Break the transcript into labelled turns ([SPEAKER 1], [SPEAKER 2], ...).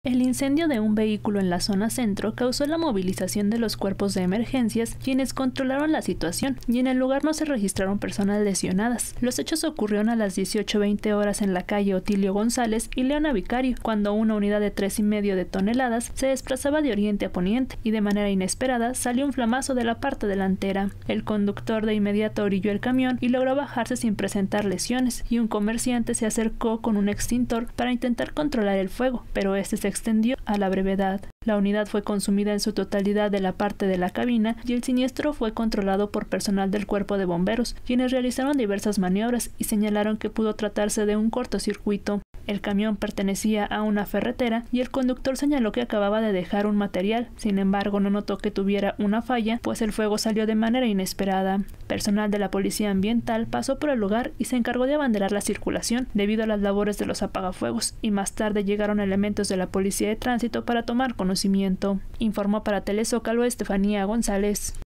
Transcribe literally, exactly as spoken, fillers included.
[SPEAKER 1] El incendio de un vehículo en la zona centro causó la movilización de los cuerpos de emergencias, quienes controlaron la situación, y en el lugar no se registraron personas lesionadas. Los hechos ocurrieron a las dieciocho veinte horas en la calle Otilio González y Leona Vicario, cuando una unidad de tres y medio de toneladas se desplazaba de oriente a poniente, y de manera inesperada salió un flamazo de la parte delantera. El conductor de inmediato orilló el camión y logró bajarse sin presentar lesiones, y un comerciante se acercó con un extintor para intentar controlar el fuego, pero este se extendió a la brevedad. La unidad fue consumida en su totalidad de la parte de la cabina y el siniestro fue controlado por personal del cuerpo de bomberos, quienes realizaron diversas maniobras y señalaron que pudo tratarse de un cortocircuito. El camión pertenecía a una ferretera y el conductor señaló que acababa de dejar un material, sin embargo no notó que tuviera una falla, pues el fuego salió de manera inesperada. Personal de la Policía Ambiental pasó por el lugar y se encargó de abanderar la circulación debido a las labores de los apagafuegos, y más tarde llegaron elementos de la Policía de Tránsito para tomar conocimiento. Informó para Telezócalo Estefanía González.